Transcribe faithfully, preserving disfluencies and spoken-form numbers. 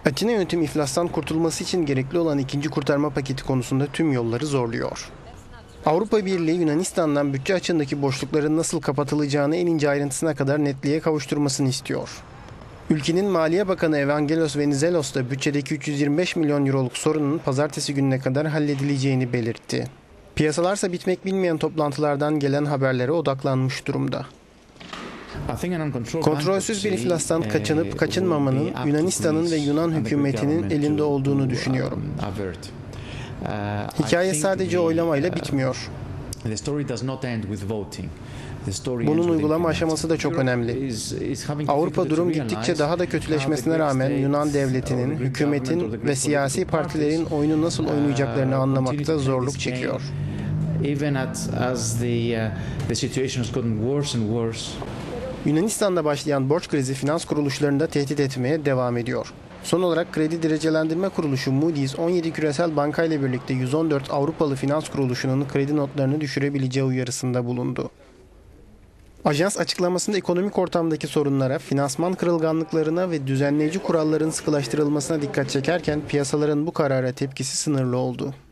Atina yönetimi iflastan kurtulması için gerekli olan ikinci kurtarma paketi konusunda tüm yolları zorluyor. Avrupa Birliği, Yunanistan'dan bütçe açığındaki boşlukların nasıl kapatılacağını en ince ayrıntısına kadar netliğe kavuşturmasını istiyor. Ülkenin Maliye Bakanı Evangelos Venizelos da bütçedeki üç yüz yirmi beş milyon euroluk sorunun pazartesi gününe kadar halledileceğini belirtti. Piyasalarsa bitmek bilmeyen toplantılardan gelen haberlere odaklanmış durumda. Kontrolsüz bir iflastan kaçınıp kaçınmamanın Yunanistan'ın ve Yunan hükümetinin elinde olduğunu düşünüyorum. Hikaye sadece oylamayla bitmiyor. Bunun uygulama aşaması da çok önemli. Avrupa durum gittikçe daha da kötüleşmesine rağmen Yunan devletinin, hükümetin ve siyasi partilerin oyunu nasıl oynayacaklarını anlamakta zorluk çekiyor. Yunanistan'da başlayan borç krizi finans kuruluşlarını da tehdit etmeye devam ediyor. Son olarak Kredi Derecelendirme Kuruluşu Moody's on yedi küresel bankayla birlikte yüz on dört Avrupalı finans kuruluşunun kredi notlarını düşürebileceği uyarısında bulundu. Ajans açıklamasında ekonomik ortamdaki sorunlara, finansman kırılganlıklarına ve düzenleyici kuralların sıkılaştırılmasına dikkat çekerken piyasaların bu karara tepkisi sınırlı oldu.